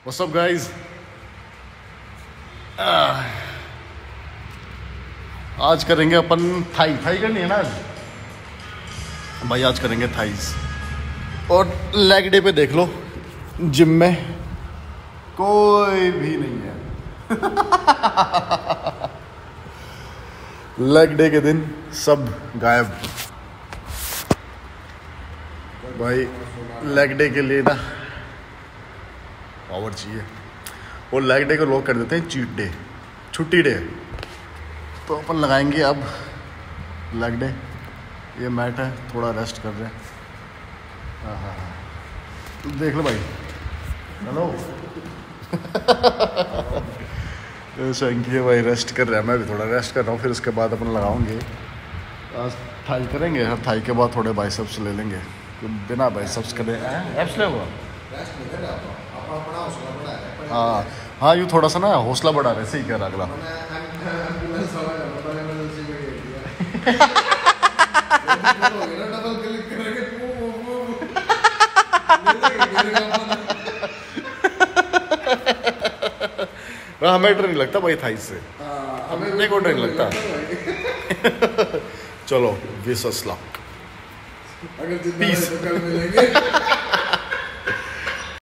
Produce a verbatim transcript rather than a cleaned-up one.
What's up guys. आज करेंगे अपन Thai Thai करनी है ना आज भाई। आज करेंगे थाईस और लेग डे पे देख लो जिम में कोई भी नहीं है। लेग डे के दिन सब गायब भाई। लेग डे के लिए ना पावर चाहिए और लेग डे को लोग कर देते हैं चीट डे, छुट्टी डे। तो अपन लगाएंगे अब लेग डे। ये मैट है, थोड़ा रेस्ट कर रहे हैं। हाँ हाँ हाँ देख लो भाई। हेलो शंकी है भाई, रेस्ट कर रहा है। मैं भी थोड़ा रेस्ट कर रहा हूँ, फिर उसके बाद अपन लगाऊंगे। आज थाई करेंगे, हर थाई के बाद थोड़े बाइसेप्स ले लेंगे। तो बिना बाइसेप्स करे एप्स ले हुआ। हाँ हाँ यूँ थोड़ा सा ना हौसला बढ़ा रहे, सही कह रहा अगला। हमें डर नहीं लगता भाई थाई से, हमें को डर नहीं लगता। चलो विश अस लक, अगर जितना कल मिलेंगे।